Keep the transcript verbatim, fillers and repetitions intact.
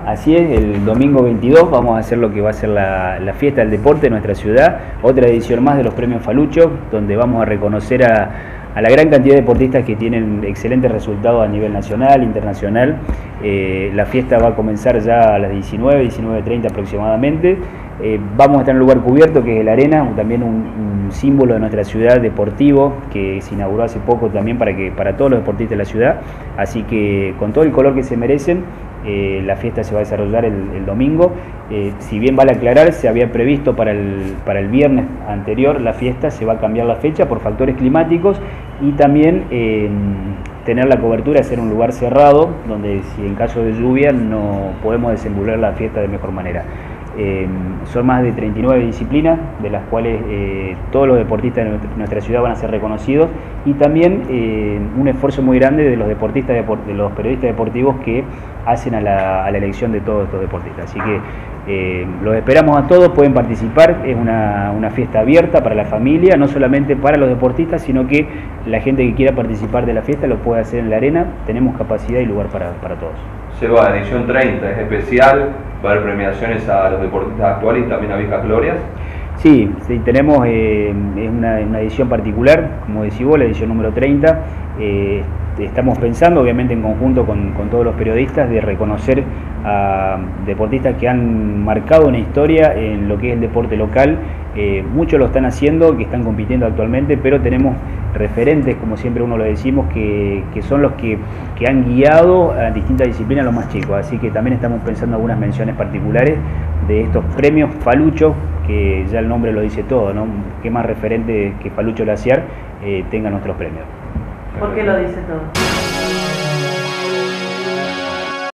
Así es, el domingo veintidós vamos a hacer lo que va a ser la, la fiesta del deporte de nuestra ciudad, otra edición más de los premios Falucho, donde vamos a reconocer a, a la gran cantidad de deportistas que tienen excelentes resultados a nivel nacional, internacional. Eh, la fiesta va a comenzar ya a las diecinueve, diecinueve treinta aproximadamente. Eh, vamos a estar en un lugar cubierto que es la arena, también un, un símbolo de nuestra ciudad deportivo que se inauguró hace poco también para, que, para todos los deportistas de la ciudad, así que con todo el color que se merecen. Eh, la fiesta se va a desarrollar el, el domingo. Eh, si bien vale aclarar, se había previsto para el, para el viernes anterior la fiesta, se va a cambiar la fecha por factores climáticos y también eh, tener la cobertura de ser un lugar cerrado, donde si en caso de lluvia no podemos desenvolver la fiesta de mejor manera. Eh, son más de treinta y nueve disciplinas, de las cuales eh, todos los deportistas de nuestra ciudad van a ser reconocidos, y también eh, un esfuerzo muy grande de los deportistas, de los periodistas deportivos que hacen a la, a la elección de todos estos deportistas. Así que eh, los esperamos a todos, pueden participar, es una, una fiesta abierta para la familia, no solamente para los deportistas, sino que la gente que quiera participar de la fiesta lo puede hacer en la arena, tenemos capacidad y lugar para, para todos. Seba, la edición treinta es especial, va a haber premiaciones a los deportistas actuales y también a viejas glorias. Sí, sí, tenemos eh, es una, una edición particular, como decís vos, la edición número treinta. Eh, estamos pensando, obviamente en conjunto con, con todos los periodistas, de reconocer a deportistas que han marcado una historia en lo que es el deporte local. Eh, muchos lo están haciendo, que están compitiendo actualmente, pero tenemos referentes, como siempre uno lo decimos, que, que son los que, que han guiado a distintas disciplinas a los más chicos. Así que también estamos pensando algunas menciones particulares de estos premios Falucho, que ya el nombre lo dice todo, ¿no? Qué más referente que Falucho Glaciar eh, tenga nuestros premios. ¿Por qué lo dice todo?